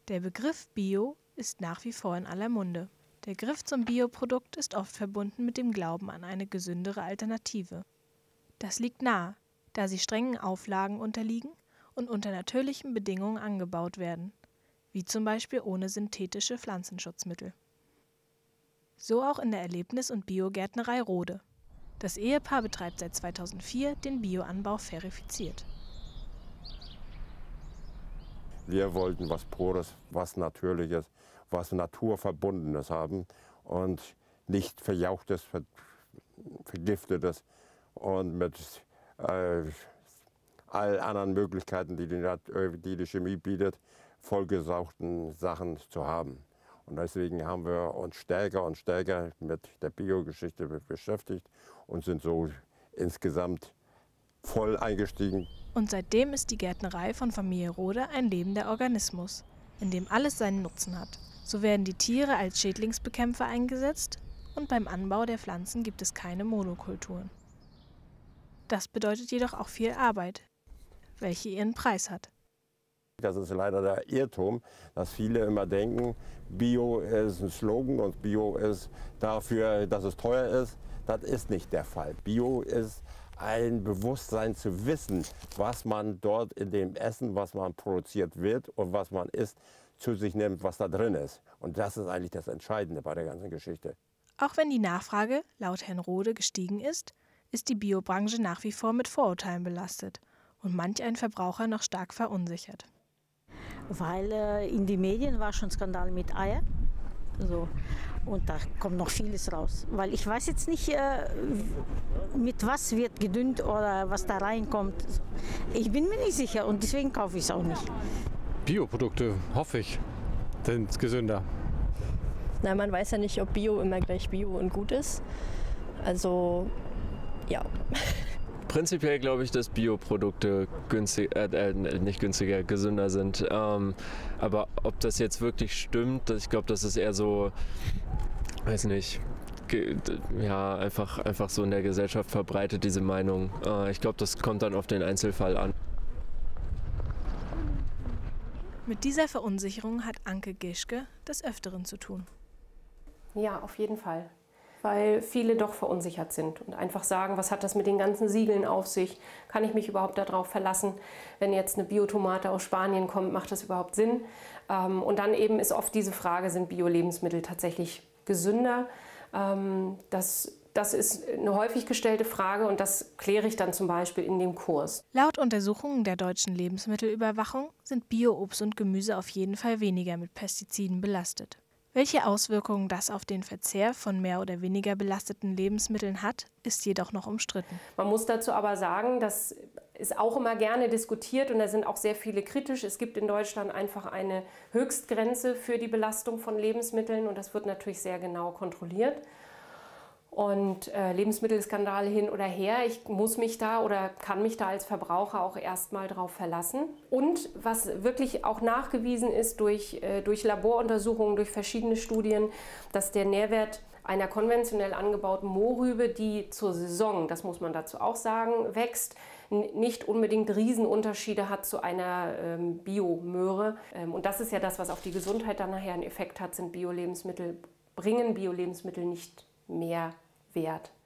Der Begriff Bio ist nach wie vor in aller Munde. Der Griff zum Bioprodukt ist oft verbunden mit dem Glauben an eine gesündere Alternative. Das liegt nahe, da sie strengen Auflagen unterliegen und unter natürlichen Bedingungen angebaut werden, wie zum Beispiel ohne synthetische Pflanzenschutzmittel. So auch in der Erlebnis- und Biogärtnerei Rode. Das Ehepaar betreibt seit 2004 den Bioanbau verifiziert. Wir wollten was Pures, was Natürliches, was Naturverbundenes haben und nicht Verjauchtes, Vergiftetes und mit all anderen Möglichkeiten, die die Chemie bietet, vollgesaugten Sachen zu haben. Und deswegen haben wir uns stärker und stärker mit der Biogeschichte beschäftigt und sind so insgesamt voll eingestiegen. Und seitdem ist die Gärtnerei von Familie Rode ein lebender Organismus, in dem alles seinen Nutzen hat. So werden die Tiere als Schädlingsbekämpfer eingesetzt und beim Anbau der Pflanzen gibt es keine Monokulturen. Das bedeutet jedoch auch viel Arbeit, welche ihren Preis hat. Das ist leider der Irrtum, dass viele immer denken, Bio ist ein Slogan und Bio ist dafür, dass es teuer ist. Das ist nicht der Fall. Bio ist ein Bewusstsein zu wissen, was man dort in dem Essen, was man produziert wird und was man isst, zu sich nimmt, was da drin ist. Und das ist eigentlich das Entscheidende bei der ganzen Geschichte. Auch wenn die Nachfrage laut Herrn Rode gestiegen ist die Biobranche nach wie vor mit Vorurteilen belastet und manch ein Verbraucher noch stark verunsichert. Weil in den Medien war schon Skandal mit Eier. So. Und da kommt noch vieles raus. Weil ich weiß jetzt nicht, mit was wird gedüngt oder was da reinkommt. Ich bin mir nicht sicher und deswegen kaufe ich es auch nicht. Bioprodukte, hoffe ich, sind gesünder. Na, man weiß ja nicht, ob Bio immer gleich Bio und gut ist. Also, ja. Prinzipiell glaube ich, dass Bioprodukte nicht günstiger, gesünder sind. Aber ob das jetzt wirklich stimmt, ich glaube, das ist eher so, weiß nicht, ja, einfach so in der Gesellschaft verbreitet, diese Meinung. Ich glaube, das kommt dann auf den Einzelfall an. Mit dieser Verunsicherung hat Anke Gischke des Öfteren zu tun. Ja, auf jeden Fall. Weil viele doch verunsichert sind und einfach sagen, was hat das mit den ganzen Siegeln auf sich? Kann ich mich überhaupt darauf verlassen? Wenn jetzt eine Biotomate aus Spanien kommt, macht das überhaupt Sinn? Und dann eben ist oft diese Frage, sind Bio-Lebensmittel tatsächlich gesünder? Das ist eine häufig gestellte Frage und das kläre ich dann zum Beispiel in dem Kurs. Laut Untersuchungen der deutschen Lebensmittelüberwachung sind Bio-Obst und Gemüse auf jeden Fall weniger mit Pestiziden belastet. Welche Auswirkungen das auf den Verzehr von mehr oder weniger belasteten Lebensmitteln hat, ist jedoch noch umstritten. Man muss dazu aber sagen, das ist auch immer gerne diskutiert und da sind auch sehr viele kritisch. Es gibt in Deutschland einfach eine Höchstgrenze für die Belastung von Lebensmitteln und das wird natürlich sehr genau kontrolliert. Und Lebensmittelskandal hin oder her, ich muss mich da oder kann mich da als Verbraucher auch erstmal drauf verlassen. Und was wirklich auch nachgewiesen ist durch Laboruntersuchungen, durch verschiedene Studien, dass der Nährwert einer konventionell angebauten Mohrrübe, die zur Saison, das muss man dazu auch sagen, wächst, nicht unbedingt Riesenunterschiede hat zu einer Biomöhre. Und das ist ja das, was auf die Gesundheit dann nachher einen Effekt hat, bringen Bio-Lebensmittel nicht mehr Wert.